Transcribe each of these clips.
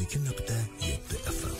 92.7 FM.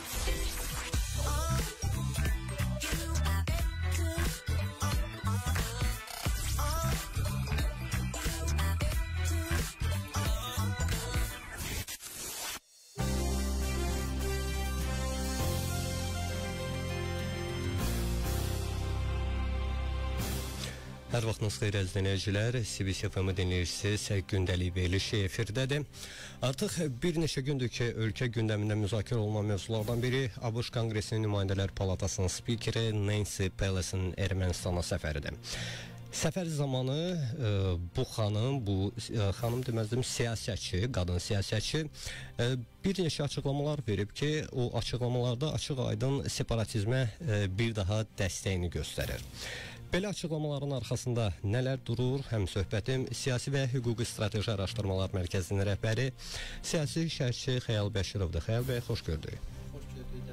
Hər vaxtınız xeyir əziz dinləyicilər, CBC FM-i dinləyirsiniz, gündəlik verilişi efirdədir. Artıq bir neçə gündür ki, ölkə gündəmində müzakirə olunan mövzulardan biri ABŞ Konqresinin Nümayəndələr Palatasının spikeri Nancy Pelosi'nin Ermənistana səfəridir. Səfər zamanı bu xanım deməzdim siyasətçi, qadın siyasətçi bir neçə açıqlamalar verib ki, o açıqlamalarda açıq-aydın separatizmə bir daha dəstəyini göstərir. Belə açıqlamaların arxasında nələr durur? Həm söhbətim Siyasi və Hüquqi Strateji Araşdırmalar Mərkəzinin rəhbəri, siyasi şərhçi Xəyal Bəşirovdur. Xəyal bəy, xoş gördük. Xoş gördük,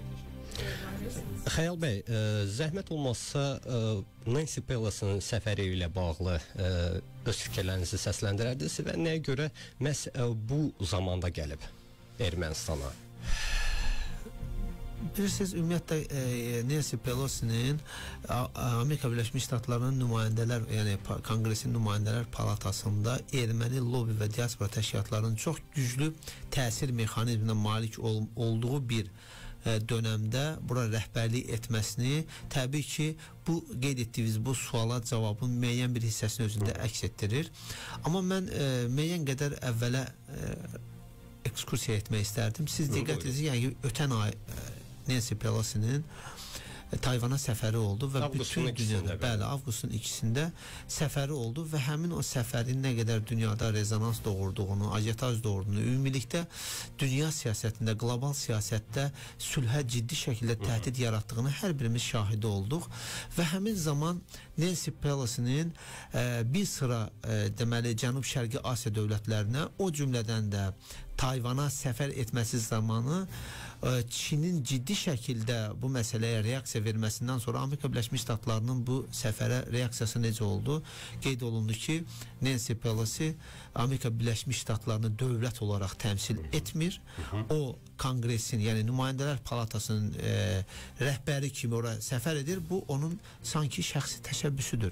dəvəti. Xəyal bəy, zəhmət olmazsa Nancy Pelosi'nin səfəri ilə bağlı öz fikirlərinizi səsləndirərdiniz və nəyə görə məhz bu zamanda gəlib Ermənistana? Bilirsiniz, ümumiyyətlə Nancy Pelosi'nin Amerika Birləşmiş Ştatlarının nümayəndələr, yəni Konqresin nümayəndələr palatasında erməni lobi və diaspora təşkilatlarının çox güclü təsir mexanizminə malik olduğu bir dönəmdə bura rəhbərlik etməsini, təbii ki, bu qeyd etdiyiniz bu suala cavabın müəyyən bir hissəsini özündə əks etdirir. Amma mən müəyyən qədər əvvələ ekskursiya etmək istərdim. Siz diqqətinizi, yəni ötən ay Nancy Pelosi'nin Tayvana səfəri oldu və bütün dünyada, bəli, avqustun 2-sində səfəri oldu və həmin o səfərin nə qədər dünyada rezonans doğurduğunu, ajitaj doğurduğunu, ümumilikdə dünya siyasətində, qlobal siyasətdə sülhə ciddi şəkildə təhdid yaratdığını hər birimiz şahidi olduq və həmin zaman Nancy Pelosi'nin bir sıra deməli Cənub-Şərqi Asiya dövlətlərinə, o cümlədən də Tayvana səfər etməsi zamanı Çinin ciddi şəkildə bu məsələyə reaksiya verməsindən sonra Amerika Birləşmiş Ştatlarının bu səfərə reaksiyası necə oldu? Qeyd olundu ki, Nancy Pelosi Amerika Birləşmiş Ştatlarını dövlət olaraq təmsil etmir. O Konqresin, yəni Nümayəndələr Palatasının rəhbəri kimi ora səfər edir. Bu onun sanki şəxsi təşəbbüsüdür.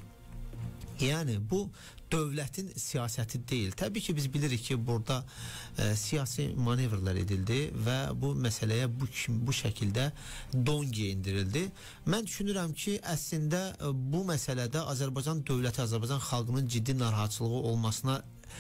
Yəni bu dövlətin siyasəti deyil. Təbii ki, biz bilirik ki, burada siyasi manevrlər edildi və bu məsələyə bu şəkildə don geyindirildi. Mən düşünürəm ki, əslində bu məsələdə Azərbaycan dövləti, Azərbaycan xalqının ciddi narahatçılığı olmasına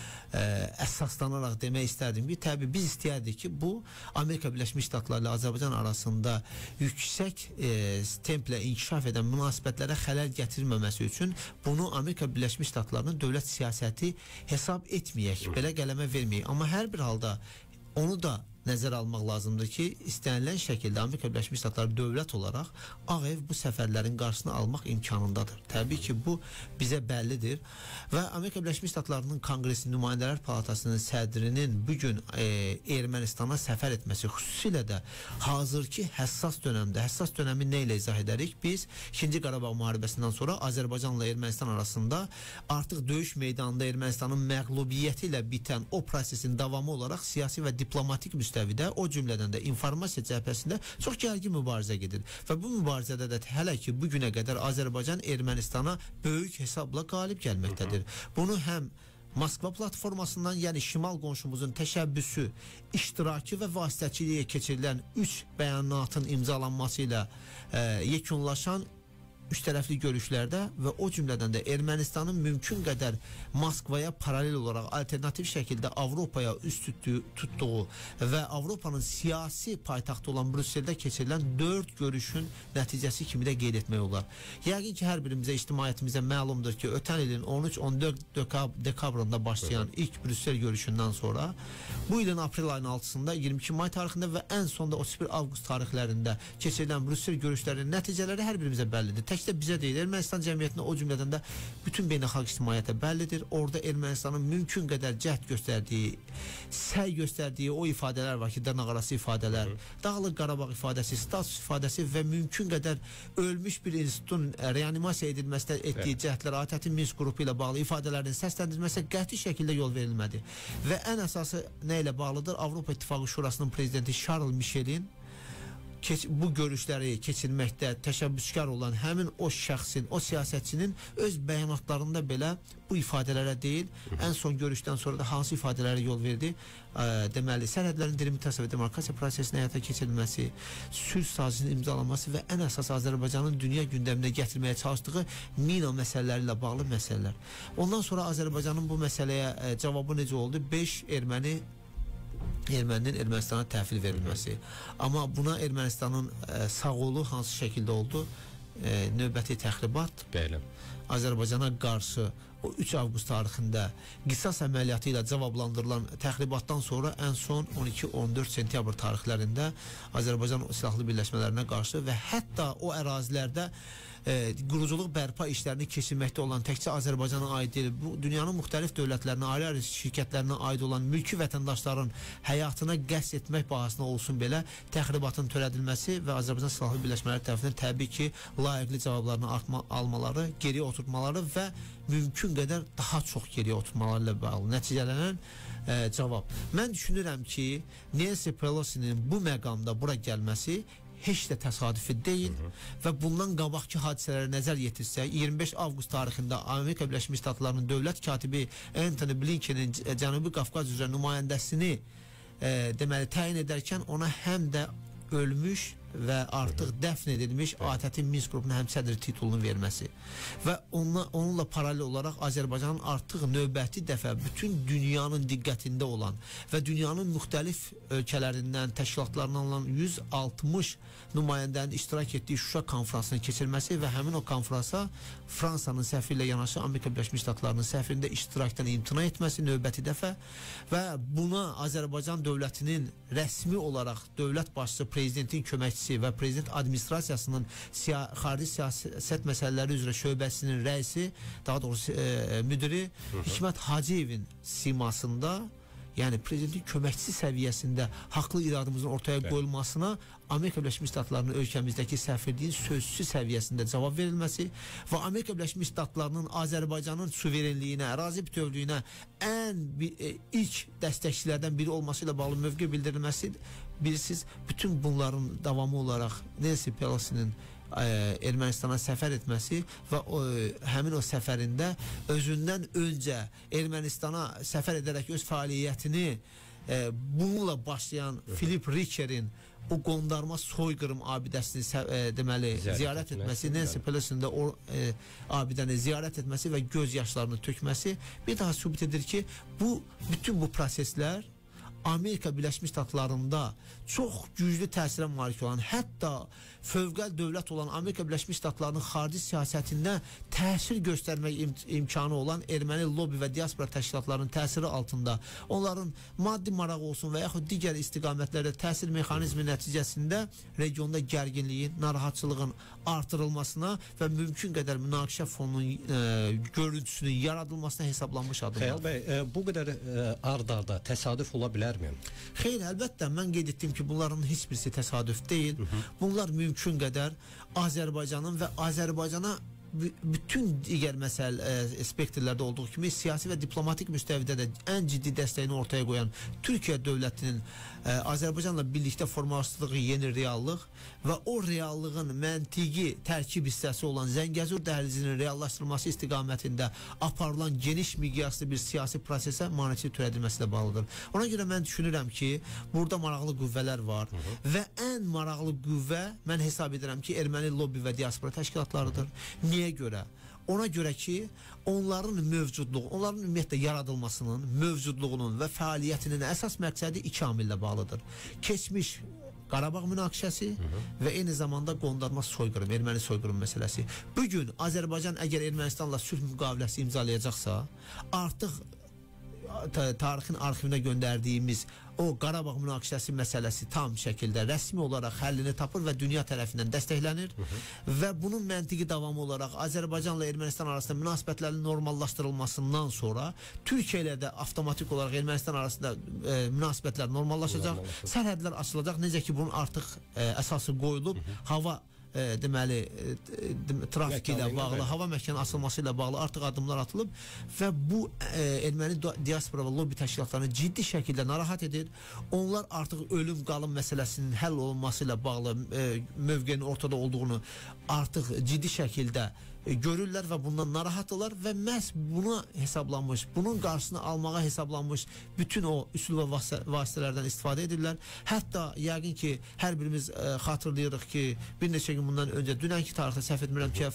əsaslanaraq demək istərdim ki, təbii biz istəyərdik ki, bu Amerika Birləşmiş Ştatları ilə Azərbaycan arasında yüksək templə inkişaf edən münasibətlərə xələl gətirməməsi üçün bunu Amerika Birləşmiş Ştatlarının dövlət siyasəti hesab etməyək, belə qələmə verməyək. Amma hər bir halda onu da nəzərə almaq lazımdır ki, istənilən şəkildə Amerika Birləşmiş Ştatları dövlət olaraq Ağ Ev bu səfərlərin qarşısını almaq imkanındadır. Təbii ki, bu bizə bəllidir və Amerika Birləşmiş Ştatlarının Konqresi Nümayəndələr Palatasının sədrinin bugün Ermənistana səfər etməsi, xüsusilə də hazırki həssas dönəmi nə ilə izah edərik? Biz 2-ci Qarabağ müharibəsindən sonra Azərbaycanla Ermənistan arasında artıq döyüş meydanında Ermənistanın məğlubiyyəti ilə bitən o prosesin davamı olaraq siyasi və diplomatik müstəvidə, o cümlədən də informasiya cəbhəsində çox gərgin mübarizə gedir. Və bu mübarizədə də hələ ki, bugünə qədər Azərbaycan Ermənistana böyük hesabla qalib gəlməkdədir. Bunu həm Moskva platformasından, yəni şimal qonşumuzun təşəbbüsü, iştirakı və vasitəçiliyə keçirilən 3 bəyanatın imzalanması ilə yekunlaşan üç tərəfli görüşlərdə və o cümlədən də Ermənistanın mümkün qədər Moskvaya paralel olaraq alternativ şəkildə Avropaya üst tutduğu və Avropanın siyasi paytaxtı olan Brüsseldə keçirilən 4 görüşün nəticəsi kimi də qeyd etmək olar. Yəqin ki, hər birimizə, ictimaiyyətimizə məlumdur ki, ötən ilin 13-14 dekabrında başlayan ilk Brüssel görüşündən sonra bu ilin aprel ayının 6-sında 22 may tarixində və ən sonda 31 avqust tarixlərində keçirilən Brüssel görüşlərinin nəticələri hər birimizə bəllidir. təkcə bizə deyil, Ermənistan cəmiyyətinə, o cümlədən də bütün beynəlxalq ictimaiyyətə bəllidir. Orada Ermənistanın mümkün qədər cəhd göstərdiyi, səy göstərdiyi o ifadələr var ki, dırnaqarası ifadələr, Dağlıq Qarabağ ifadəsi, status ifadəsi və mümkün qədər ölmüş bir institutun reanimasiya edilməsində etdiyi cəhdlər, ATƏT-in Minsk qrupu ilə bağlı ifadələrin səsləndirilməsinə qəti şəkildə yol verilmədi. Və ən əsası nə ilə bağlıdır? Avropa İttifaqı Şurasının prezidenti Charles Michelin bu görüşləri keçirməkdə təşəbbüskar olan həmin o şəxsin, o siyasətçinin öz bəyanatlarında belə bu ifadələrə deyil, ən son görüşdən sonra da hansı ifadələrə yol verdi? Deməli, sərhədlərin delimitasiya və demarkasiya prosesinin həyata keçirilməsi, sülh sazisinin imzalanması və ən əsas Azərbaycanın dünya gündəminə gətirməyə çalışdığı mina məsələləri ilə bağlı məsələlər. Ondan sonra Azərbaycanın bu məsələyə cavabı necə oldu? 5 Erməninin Ermənistana təhvil verilməsi. Amma buna Ermənistanın sağ olu hansı şəkildə oldu? Növbəti təxribat. Bəli. Azərbaycana qarşı o 3 avqust tarixində qisas əməliyyatı ilə cavablandırılan təxribatdan sonra ən son 12-14 sentyabr tarixlərində Azərbaycan silahlı birləşmələrinə qarşı və hətta o ərazilərdə quruculuq bərpa işlərini keçirməkdə olan təkcə Azərbaycana aid deyil, bu dünyanın müxtəlif dövlətlərinə, ayrı-ayrı şirkətlərinə aid olan mülki vətəndaşların həyatına qəsd etmək bahasına olsun belə təxribatın törədilməsi və Azərbaycan silahlı birləşmələri tərəfindən təbii ki, layiqli cavablarını almaları, geriyə oturtmaları və mümkün qədər daha çox geriyə oturtmaları ilə bağlı nəticələnən cavab. Mən düşünürəm ki, Nancy Pelosi'nin bu məqamda bura gəlməsi heç də təsadüfi deyil və bundan qabaqki hadisələrə nəzər yetirsək, 25 avqust tarixində Amerika Birləşmiş Ştatlarının dövlət katibi Antony Blinkenin Cənubi Qafqaz üzrə nümayəndəsini deməli təyin edərkən ona həm də ölmüş və artıq dəfn edilmiş ATƏT-in Minsk qrupuna həmsədr titulunu verməsi və onunla paralel olaraq Azərbaycanın artıq növbəti dəfə bütün dünyanın diqqətində olan və dünyanın müxtəlif ölkələrindən, təşkilatlarından olan 160 nümayəndənin iştirak etdiyi Şuşa konfransını keçirməsi və həmin o konfransa Fransanın səfiri ilə yanaşı Amerika Birləşmiş Ştatlarının səfirində iştirakdan imtina etməsi növbəti dəfə və buna Azərbaycan dövlətinin rəsmi olaraq dövlət başçısı, prezidentin köməkçisi və prezident administrasiyasının xarici siyasət məsələləri üzrə şöbəsinin rəisi, daha doğrusu müdiri Hikmət Hacıyevin simasında, yəni prezidentin köməkçisi səviyyəsində haqlı iradımızın ortaya qoyulmasına Amerika Birləşmiş Ştatlarının ölkəmizdəki səfirliyin sözsüz səviyyəsində cavab verilməsi və Amerika Birləşmiş Ştatlarının Azərbaycanın suverenliyinə, ərazi bütövlüyünə ilk dəstəkçilərdən biri olması ilə bağlı mövqe bildirilməsi, bilirsiniz, bütün bunların davamı olaraq Nancy Pelosi'nin Ermənistana səfər etməsi və həmin o səfərində özündən öncə Ermənistana səfər edərək öz fəaliyyətini bununla başlayan Philip Richerin o qondarma soyqırım abidəsini deməli ziyarət etməsi, Nancy Pelosi'nin də o abidəni ziyarət etməsi və göz yaşlarını tökməsi bir daha sübut edir ki, bütün bu proseslər Amerika Birləşmiş Ştatlarında çox güclü təsirə malik olan, hətta fövqəl dövlət olan Amerika Birləşmiş Ştatlarının xarici siyasətində təsir göstərmək imkanı olan erməni lobby və diaspora təşkilatlarının təsiri altında, onların maddi marağı olsun və yaxud digər istiqamətlərdə təsir mexanizmi nəticəsində regionda gərginliyin, narahatçılığın artırılmasına və mümkün qədər münaqişə fonunun görüntüsünün yaradılmasına hesablanmış adımlar. Xəyal bəy, bu qədər ard-arda təsadüf ola bilər? Xeyr, əlbəttə, mən qeyd etdim ki, bunların heç birisi təsadüf deyil. Bunlar mümkün qədər Azərbaycanın və Azərbaycana bütün digər spektrlərdə olduğu kimi siyasi və diplomatik müstəvidə də ən ciddi dəstəyini ortaya qoyan Türkiyə dövlətinin Azərbaycanla birlikdə formalaşdırdığı yeni reallıq və o reallığın məntiqi tərkib hissəsi olan Zəngəzur dəhlizinin reallaşdırılması istiqamətində aparılan geniş miqyaslı bir siyasi prosesə maneçilik törədilməsi ilə bağlıdır. Ona görə mən düşünürəm ki, burada maraqlı qüvvələr var və ən maraqlı qüvvə mən hesab edirəm ki, erməni lobby və diaspora təşkilatlarıdır. Niyə görə? Ona görə ki, onların mövcudluğu, onların ümumiyyətlə yaradılmasının, mövcudluğunun və fəaliyyətinin əsas məqsədi iki amillə bağlıdır. Keçmiş Qarabağ münaqişəsi və eyni zamanda qondarma soyqırım, erməni soyqırım məsələsi. Bugün Azərbaycan əgər Ermənistanla sülh müqaviləsi imzalayacaqsa, artıq tarixin arxivinə göndərdiyimiz o Qarabağ münaqişəsi məsələsi tam şəkildə rəsmi olaraq həllini tapır və dünya tərəfindən dəstəklənir və bunun məntiqi davamı olaraq Azərbaycanla Ermənistan arasında münasibətlərin normallaşdırılmasından sonra Türkiyə ilə də avtomatik olaraq Ermənistan arasında münasibətlər normallaşacaq, sərhədlər açılacaq. Necə ki bunun artıq əsası qoyulub, hava deməli trafiki ilə bağlı, hava məkanı açılması ilə bağlı artıq addımlar atılıb və bu erməni diaspora və lobby təşkilatlarını ciddi şəkildə narahat edir. Onlar artıq ölüm qalım məsələsinin həll olunması ilə bağlı mövqenin ortada olduğunu artıq ciddi şəkildə görürlər və bundan narahatdırlar və məhz buna hesablanmış, bunun qarşısını almağa hesablanmış bütün o üsul və vasitələrdən istifadə edirlər. Hətta yəqin ki, hər birimiz xatırlayırıq ki, bir neçə gün bundan öncə, dünənki tarixdə səhv etmirəm ki,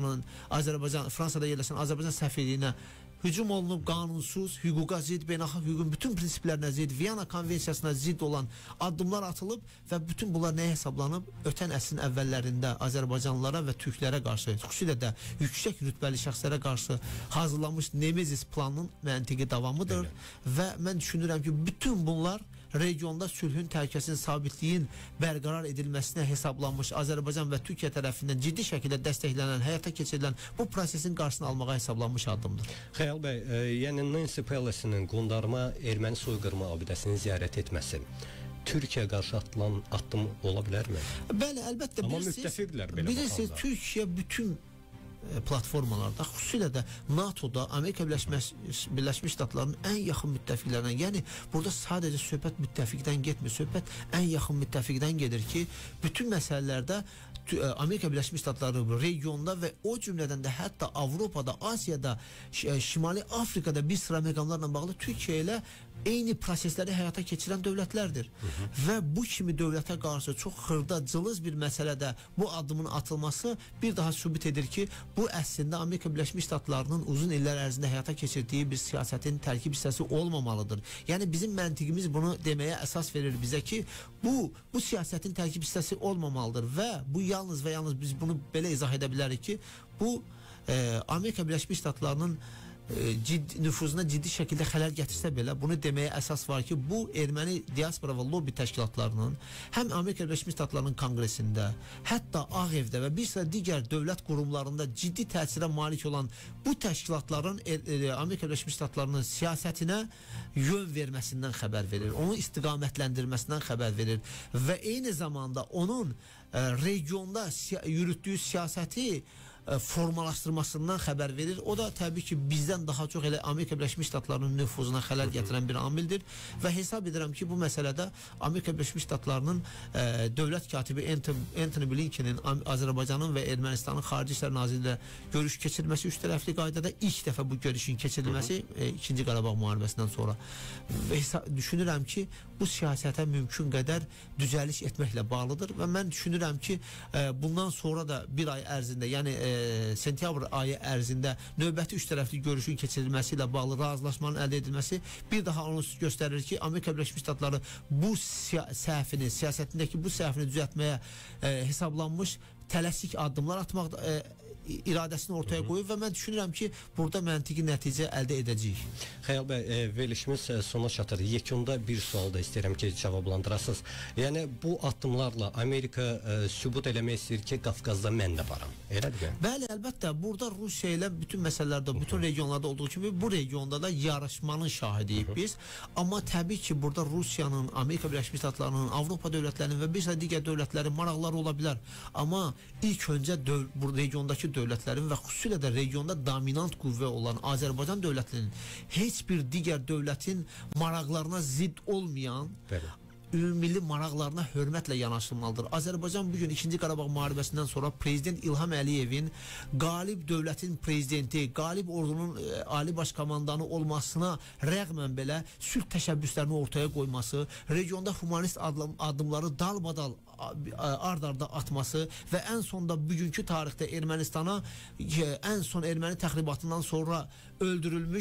Fransada yerləşən Azərbaycan səfirliyinə hücum olunub, qanunsuz, hüquqa zid, beynəlxalq hüququn bütün prinsiplərinə zid, Viyana konvensiyasına zid olan addımlar atılıb və bütün bunlar nəyə hesablanıb? Ötən əsrin əvvəllərində Azərbaycanlılara və türklərə qarşı, xüsusilə də yüksək rütbəli şəxslərə qarşı hazırlanmış Nemezis planının məntiqi davamıdır və mən düşünürəm ki, bütün bunlar regionda sülhün, təhlükəsizliyin, sabitliyin bərqərar edilməsinə hesablanmış Azərbaycan və Türkiyə tərəfindən ciddi şəkildə dəstəklənən, həyata keçirilən bu prosesin qarşısını almağa hesablanmış addımdır. Xəyal bəy, yəni Nancy Pelosi'nin qondarma erməni soyqırma abidəsini ziyarət etməsi Türkiyə qarşı atılan addım ola bilərmi? Bəli, əlbəttə. Amma müttəfiqlər belə bilirsiniz, Türkiyə bütün platformalarda, xüsusilə də NATO-da Amerika Birləşmiş Ştatlarının ən yaxın müttəfiqlərindən, yəni burada sadəcə söhbət müttəfiqdən getmir, söhbət ən yaxın müttəfiqdən gedir ki, bütün məsələlərdə Amerika Birləşmiş Ştatları regionda və o cümlədən də hətta Avropada, Asiyada, Şimali Afrikada bir sıra məqamlarla bağlı Türkiyə ilə eyni prosesləri həyata keçirən dövlətlərdir. Və bu kimi dövlətə qarşı çox xırda, cılız bir məsələdə bu addımın atılması bir daha sübut edir ki, bu əslində Amerika Birləşmiş Ştatlarının uzun illər ərzində həyata keçirdiyi bir siyasətin tərkib hissəsi olmamalıdır. Yəni bizim məntiqimiz bunu deməyə əsas verir bizə ki, bu siyasətin tərkib hissəsi olmamalıdır və bu yalnız və yalnız biz bunu belə izah edə bilərik ki, bu Amerika Birləşmiş Ştatlarının nüfuzuna ciddi şəkildə xələl gətirsə belə bunu deməyə əsas var ki, bu erməni diaspora və lobby təşkilatlarının həm Amerika Birləşmiş Ştatlarının konqresində, hətta Ağ Evdə və bir sıra digər dövlət qurumlarında ciddi təsirə malik olan bu təşkilatların Amerika Birləşmiş Ştatlarının siyasətinə yön verməsindən xəbər verir, onu istiqamətləndirməsindən xəbər verir və eyni zamanda onun regionda yürütdüyü siyasəti formalaşdırmasından xəbər verir. O da təbii ki, bizdən daha çox elə Amerika Birləşmiş Ştatlarının nüfuzuna xələl gətirən bir amildir və hesab edirəm ki, bu məsələdə Amerika Birləşmiş Ştatlarının dövlət katibi Antony Blinkenin Azərbaycanın və Ermənistanın Xarici İşlər Naziri ilə görüş keçirilməsi üç tərəfli qaydada ilk dəfə bu görüşün keçirilməsi 2-ci Qarabağ müharibəsindən sonra və düşünürəm ki, bu siyasətə mümkün qədər düzəliş etməklə bağlıdır və mən düşünürəm ki, bundan sonra da bir ay ərzində, yəni sentyabr ayı ərzində növbəti üç tərəfli görüşün keçirilməsi ilə bağlı razılaşmanın əldə edilməsi bir daha onu göstərir ki, Amerika Birləşmiş Ştatları bu səhvini, siyasətindəki bu səhvini düzəltməyə hesablanmış tələsik addımlar atmaq iradəsini ortaya qoyub və mən düşünürəm ki, burada məntiqi nəticə əldə edəcəyik. Xəyal bəy, verilişimiz sona çatır. Yekunda bir sual da istəyirəm ki, cavablandırasınız. Yəni, bu addımlarla Amerika sübut eləmək istəyir ki, Qafqazda mən də varam. Elədir mi? Bəli, əlbəttə. Burada Rusiya ilə bütün məsələlərdə, bütün regionlarda olduğu kimi bu regionda da yarışmanın şahidiyik biz. Amma təbii ki, burada Rusiyanın, Amerika Birləşmiş Ştatlarının, Avropa dövlətlərinin və bir sıra digər dövlətlərin maraqları ola bilər. Amma ilk öncə bu regiondakı dövlətlərin və xüsusilə də regionda dominant qüvvə olan Azərbaycan dövlətinin heç bir digər dövlətin maraqlarına zidd olmayan ümumilli maraqlarına hörmətlə yanaşılmalıdır. Azərbaycan bugün 2-ci Qarabağ müharibəsindən sonra Prezident İlham Əliyevin qalib dövlətin prezidenti, qalib ordunun ali baş komandanı olmasına rəğmən belə sülh təşəbbüslərini ortaya qoyması, regionda humanist addımları dalbadal ard-arda atması və ən sonda bugünkü tarixdə Ermənistana ən son erməni təxribatından sonra öldürülmüş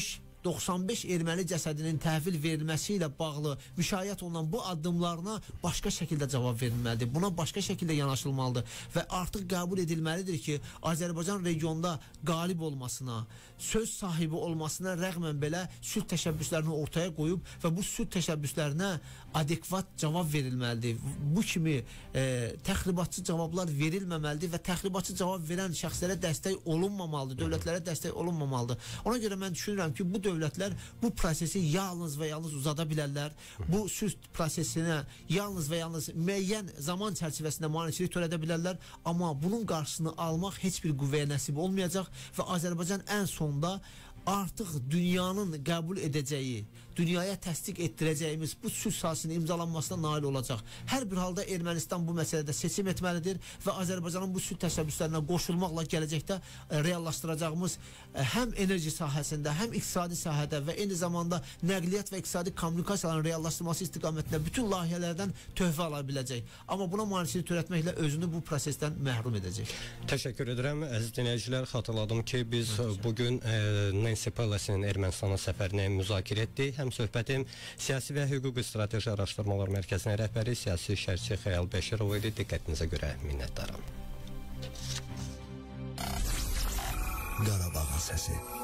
95 erməni cəsədinin təhvil verilməsi ilə bağlı müşayiət olunan bu addımlarına başqa şəkildə cavab verilməlidir. Buna başqa şəkildə yanaşılmalıdır və artıq qəbul edilməlidir ki, Azərbaycan regionda qalib olmasına, söz sahibi olmasına rəğmən belə sülh təşəbbüslərini ortaya qoyub və bu sülh təşəbbüslərinə adekvat cavab verilməlidir. Bu kimi təxribatçı cavablar verilməməlidir və təxribatçı cavab verən şəxslərə dəstək olunmamalıdır, dövlətlərə dəstək olunmamalıdır. Ona görə mən düşünürəm ki, bu dövlətlər bu prosesi yalnız və yalnız uzada bilərlər. Bu sülh prosesinə yalnız və yalnız müəyyən zaman çərçivəsində maneçilik törədə bilərlər, amma bunun qarşısını almaq heç bir qüvvəyə nəsib olmayacaq və Azərbaycan ən sonda artıq dünyanın qəbul edəcəyi, dünyaya təsdiq etdirəcəyimiz bu sülh sahəsinin imzalanmasına nail olacaq. Hər bir halda Ermənistan bu məsələdə seçim etməlidir və Azərbaycanın bu sülh təşəbbüslərinə qoşulmaqla gələcəkdə reallaşdıracağımız həm enerji sahəsində, həm iqtisadi sahədə və eyni zamanda nəqliyyat və iqtisadi kommunikasiyaların reallaşdırılması istiqamətində bütün layihələrdən töhfə ala biləcək. Amma buna maneçilik törətməklə özünü bu prosesdən məhrum edəcək. Təşəkkür edirəm. Əziz dinləyicilər, xatırladım ki, biz bugün Nancy Pelosi'nin Ermənistana səfərini müzakirə etdik. Həm söhbətim Siyasi və Hüquqi Strateji Araşdırmalar Mərkəzinin rəhbəri siyasi şərhçi Xəyal Bəşirov idi. Diqqətinizə görə minnətdaram. Qarabağın səsi.